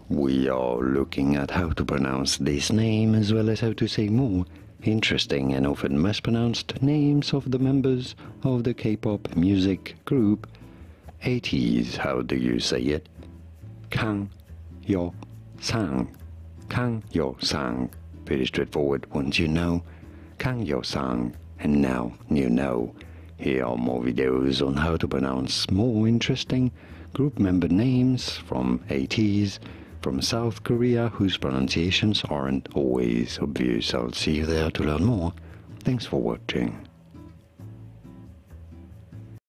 we are looking at how to pronounce this name as well as how to say more interesting and often mispronounced names of the members of the K-pop music group ATEEZ. How do you say it? Kang Yeosang. Kang Yeosang. Pretty straightforward once you know Kang Yeosang, and now you know. Here are more videos on how to pronounce more interesting group member names from ATEEZ from South Korea whose pronunciations aren't always obvious. I'll see you there to learn more. Thanks for watching.